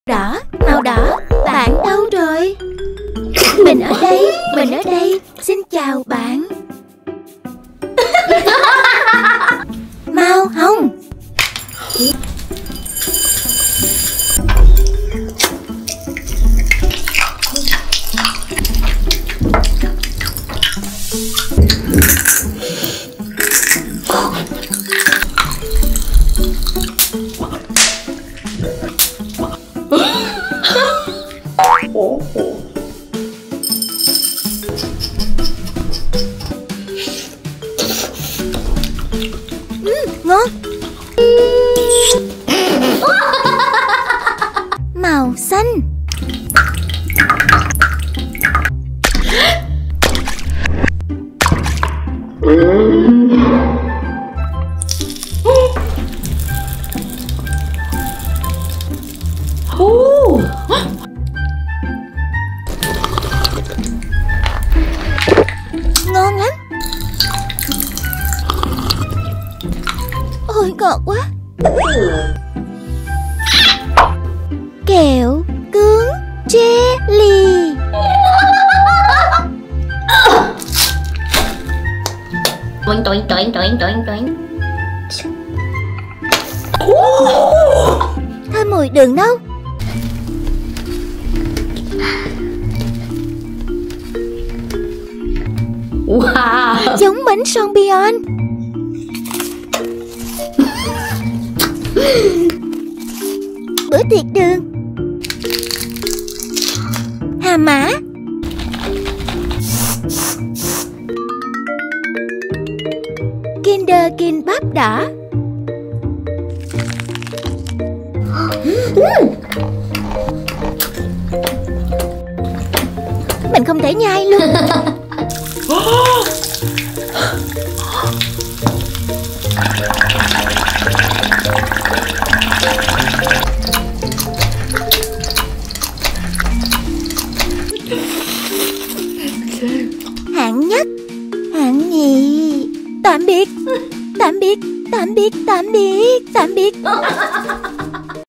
Đỏ, màu đỏ, bạn đâu rồi? Mình ở đây, xin chào bạn. Màu hồng. Ngon. Màu xanh. Ngon lắm. Ôi ngọt quá. Kẹo cứng jelly. Toing toing toing toing toing toing. Thôi mùi đường đâu. Wow. Giống bánh son Beyond. Bữa tiệc đường. Hà mã. Kinder King bắp đỏ. Mình không thể nhai luôn. Hạng nhất, hạng nhì. Tạm biệt. Tạm biệt. Tạm biệt. Tạm biệt. Tạm biệt.